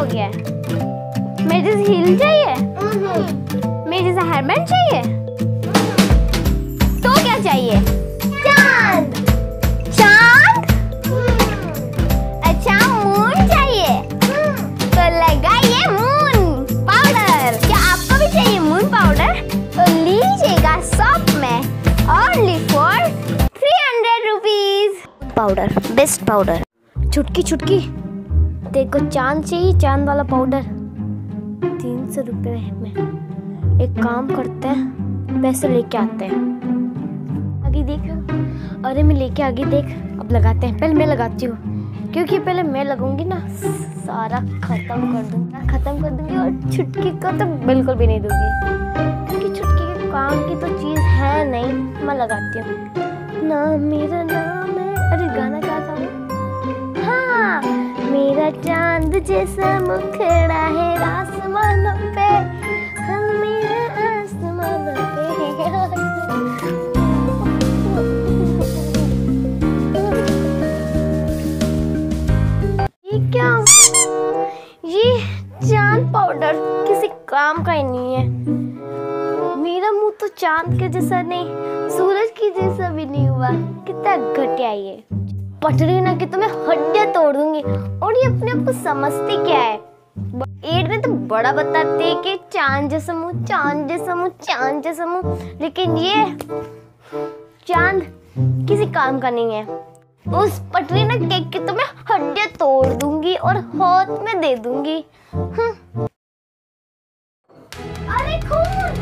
गया है? मेरे जैसे हील चाहिए? मेरे जैसा हेयरबैंड चाहिए? तो क्या चाहिए? चांद। चांद? अच्छा मून चाहिए? तो लगाइए मून पाउडर। क्या आपको भी चाहिए मून पाउडर? तो लीजिएगा शॉप में only for 300 rupees. Powder, best powder. चुटकी चुटकी, देखो चांद चाहिए, चांद वाला पाउडर 300 रुपये में। एक काम करते हैं, पैसे लेके आते हैं। आगे देख, अरे मैं लेके आगे देख। अब लगाते हैं, पहले मैं लगाती हूँ, क्योंकि पहले मैं लगूंगी ना सारा खत्म कर दूंगी और छुटकी को तो बिल्कुल भी नहीं दूंगी, क्योंकि छुटकी के काम की तो चीज़ है नहीं। मैं लगाती हूँ ना, मेरा नाम है, अरे गाना क्या था? हाँ, मेरा चांद जैसा मुखड़ा है आसमानों पे, मेरा आसमानों पे। ये क्या? ये चांद पाउडर किसी काम का ही नहीं है। मेरा मुंह तो चांद के जैसा नहीं, सूरज की जैसा भी नहीं हुआ। कितना घटिया ये। पटरी ना कि तुम्हें हड्डियां तोड़ दूंगी। और ये अपने आप को समझती क्या है? एड में तो बड़ा बताते हैं कि चांद जैसा मुंह, चांद जैसा मुंह, चांद जैसा मुंह, लेकिन ये चांद किसी काम का नहीं है। उस पटरी ना केक की तुम्हें हड्डियां तोड़ दूंगी और हाथ में दे दूंगी। अरे खून!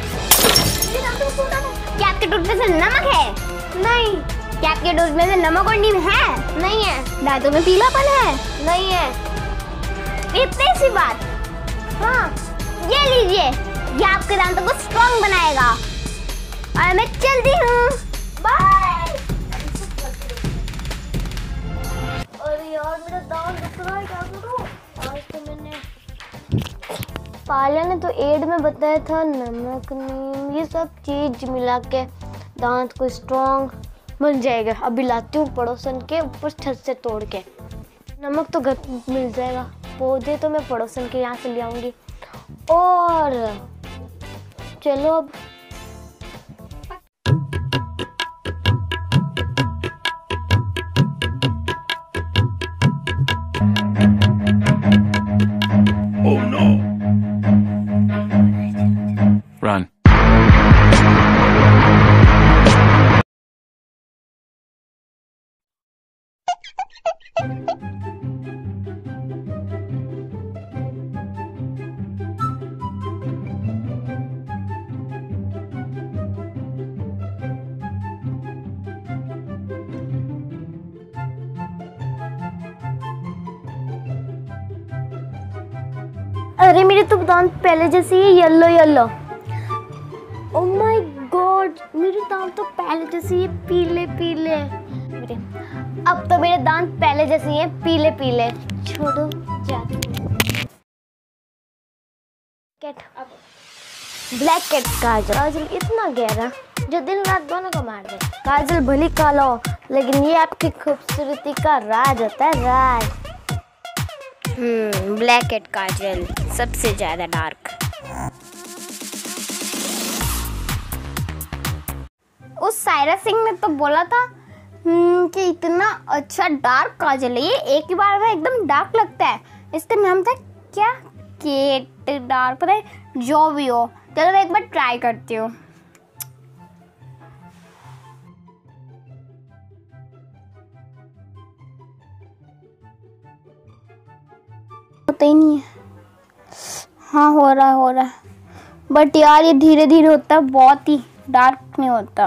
क्या आपके दूध में से नमक है? नहीं। क्या आपके दूध में से नमक और नीम है? नहीं है। दांतों में पीलापन है? नहीं है। इतनी सी बात। हाँ, ये लीजिए, ये आपके दांतों को स्ट्रॉन्ग बनाएगा। और मैं चलती हूँ, बाय। अरे यार मेरा दांत दुख रहा है, क्या करूँ? आज तो मैंने पालिया ने तो एड में बताया था नमक नीम ये सब चीज मिला के दांत को स्ट्रॉन्ग बन जाएगा। अभी लाती हूँ पड़ोसन के ऊपर छत से तोड़ के। नमक तो घर मिल जाएगा, पौधे तो मैं पड़ोसन के यहाँ से ले आऊंगी। और चलो अब Run. अरे मेरे तो दांत पहले जैसे ही yellow yellow. Oh my god, मेरे दांत तो पहले जैसे ही पीले पीले। अब तो मेरे दांत पहले जैसे ही पीले पीले। छोड़ो ब्लैक कैट काजल। काजल इतना गहरा जो दिन रात दोनों को मार दे। काजल भली कालो, लेकिन ये आपकी खूबसूरती का राज होता है, राज। ब्लैक कैट काजल सबसे ज्यादा डार्क। उस सायरा सिंह ने तो बोला था कि इतना अच्छा डार्क काजल है ये, एक ही बार में एकदम डार्क लगता है। इसका नाम था क्या? केट डार्क, पता है जो भी हो। चलो मैं एक बार ट्राई करती हूँ। होता ही नहीं है। हाँ हो रहा है बट यार ये धीरे धीरे होता है, बहुत ही डार्क नहीं होता।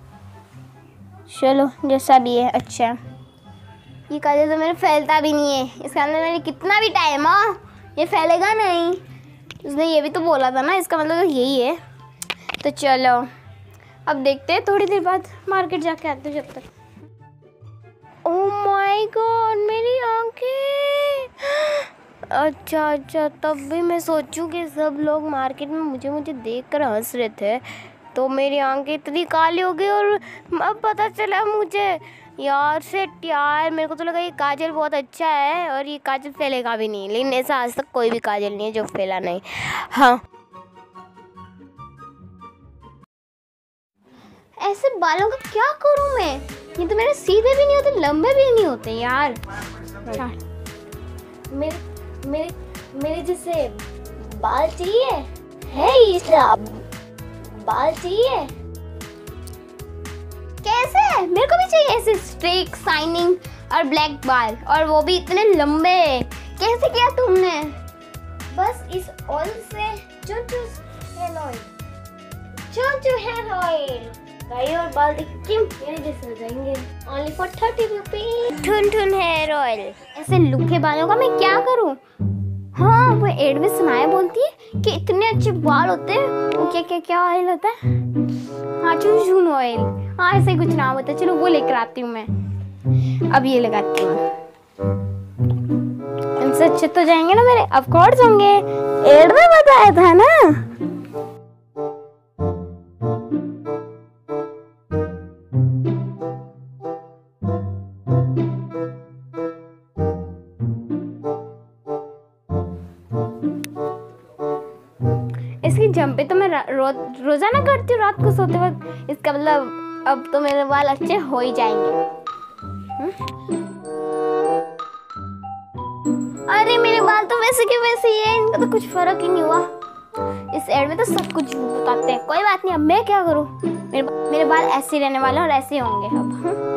चलो जैसा भी है अच्छा। ये काजल तो मेरे फैलता भी नहीं है, इसका अंदर मेरे कितना भी टाइम हो ये फैलेगा नहीं। उसने ये भी तो बोला था ना, इसका मतलब तो यही है। तो चलो अब देखते हैं, थोड़ी देर बाद मार्केट जाके आते हैं जब तक। ओह माय गॉड मेरी आंखें। अच्छा तब भी मैं सोचूं कि सब लोग मार्केट में मुझे देख कर हंस रहे थे, तो मेरी आंखें इतनी काली हो गई और अब पता चला मुझे यार सेट यार, मेरे को तो लगा ये काजल बहुत अच्छा है और ये काजल फैलेगा भी नहीं, लेकिन ऐसा आज तक कोई भी काजल नहीं है जो फैला नहीं। हाँ, ऐसे बालों का क्या करूं मैं? ये तो मेरे सीधे भी नहीं होते, लंबे भी नहीं होते यार। मेरे जैसे बाल चाहिए है, इसका बाल चाहिए कैसे? मेरे को भी चाहिए ऐसे स्ट्रेट शाइनिंग और ब्लैक बाल, और वो भी इतने लंबे। कैसे किया तुमने? बस इस ऑयल से चूचू हेयर ऑयल गाइस, और बाल देखिए मेरे जैसे हो जाएंगे। Only for 30 rupees. ठुन हेयर ऑयल। ऐसे लुके बालों का मैं क्या करूं? हाँ, वो एड में सुनाया बोलती है कि इतने अच्छे बाल होते हैं। वो क्या ऑयल होता है? हाँ, चूचून ऑयल। हाँ, ऐसे कुछ नाम होता है। चलो वो लेकर आती हूँ मैं। अब ये लगाती हूँ। इनसे अच्छे तो जाएंगे ना मेरे, ऑफ कोर्स होंगे, एड में बताया था ना। इसकी जंपे तो मैं रोजाना करती हूँ रात को सोते वक्त। इसका मतलब अब तो मेरे बाल अच्छे हो ही जाएंगे। अरे मेरे बाल तो वैसे के वैसे ही है, इनका तो कुछ फर्क ही नहीं हुआ। इस एड में तो सब कुछ बताते हैं। कोई बात नहीं, अब मैं क्या करूँ? मेरे बाल ऐसे रहने वाले और ऐसे होंगे अब।